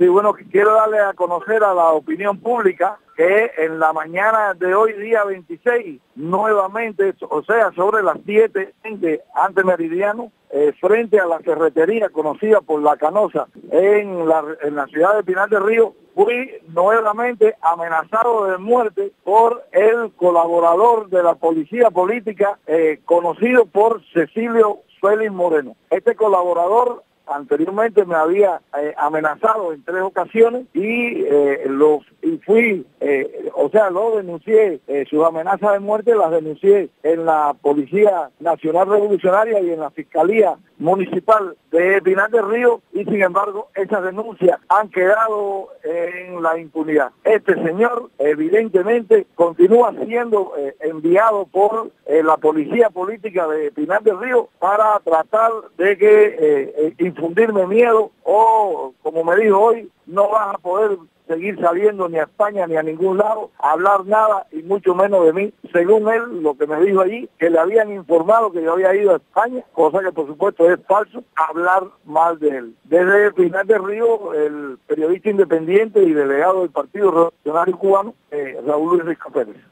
Sí, bueno, quiero darle a conocer a la opinión pública que en la mañana de hoy, día 26, nuevamente, o sea, sobre las 7:20 ante meridiano, frente a la ferretería conocida por La Canosa en la ciudad de Pinar del Río, fui nuevamente amenazado de muerte por el colaborador de la policía política conocido por Cecilio Félix Moreno. Este colaborador anteriormente me había amenazado en 3 ocasiones y lo denuncié, sus amenazas de muerte las denuncié en la Policía Nacional Revolucionaria y en la Fiscalía Municipal de Pinar del Río, y sin embargo esas denuncias han quedado en la impunidad. Este señor evidentemente continúa siendo enviado por la Policía Política de Pinar del Río para tratar de que infundirme miedo, o como me dijo hoy, no vas a poder seguir saliendo ni a España ni a ningún lado, a hablar nada y mucho menos de mí. Según él, lo que me dijo allí, que le habían informado que yo había ido a España, cosa que por supuesto es falso, hablar mal de él. Desde Pinar del Río, el periodista independiente y delegado del Partido Revolucionario Cubano, Raúl Luis Rico Pérez.